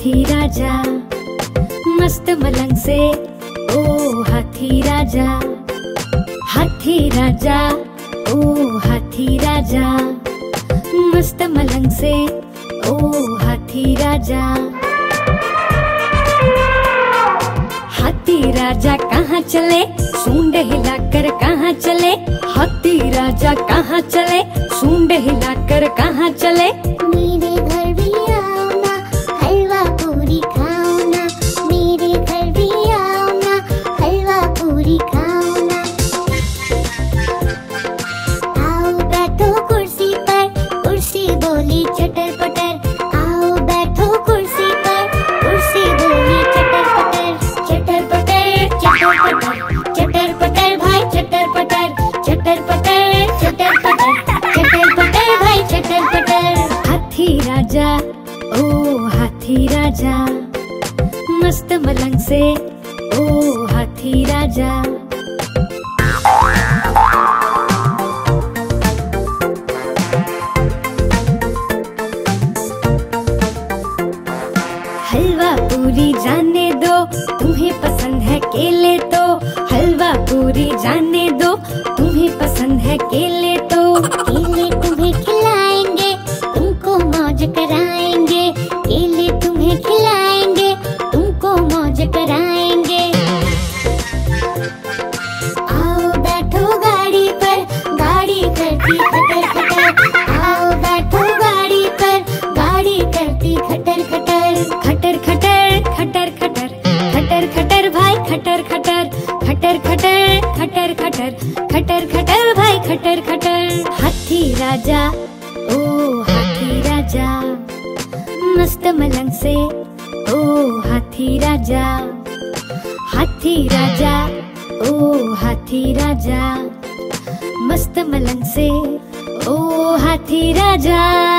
हाथी राजा, मस्त मलंग से ओ हाथी राजा। हाथी राजा ओ हाथी राजा, मस्त मलंग से ओ हाथी राजा। हाथी राजा कहाँ चले, सूंड हिलाकर कहाँ चले। हाथी राजा कहाँ चले, सूंड हिलाकर कहाँ चले। मेरे घर भी आओ ना, हलवा पूरी खाओ ना। मेरे घर भी आओ ना, हलवा पूरी खाओ ना। आओ बैठो कुर्सी पर, कुर्सी बोली चटर पटर। आओ बैठो कुर्सी पर, कुर्सी बोली चटर पटर। चटर पटर चटर पटर, चटर पटर भाई चटर पटर। चटर पटर चटर पटर, चटर पटर भाई चटर पटर। हाथी राजा ओ हाथी राजा, मस्त मलंग से ओ हाथी राजा। हलवा पूरी जाने दो, तुम्हें पसंद है केले तो। हलवा पूरी जाने दो, तुम्हें पसंद है केले तो। केले तुम्हें खिलाएंगे, तुमको मौज कराएंगे। केले तुम्हें खिलाएंगे, तुमको मौज कराएंगे। आओ बैठो गाड़ी पर, गाड़ी करती खटर खटर। आओ बैठो गाड़ी पर, गाड़ी करती खटर खटर। खटर खटर खटर खटर, खटर खटर भाई खटर खटर। खटर खटर खटर खटर, खटर खटर भाई खटर खटर। हाथी राजा ओ हाथी राजा, मस्त मलंग से ओ हाथी राजा। हाथी राजा ओ हाथी राजा, मस्त मलंग से ओ हाथी राजा।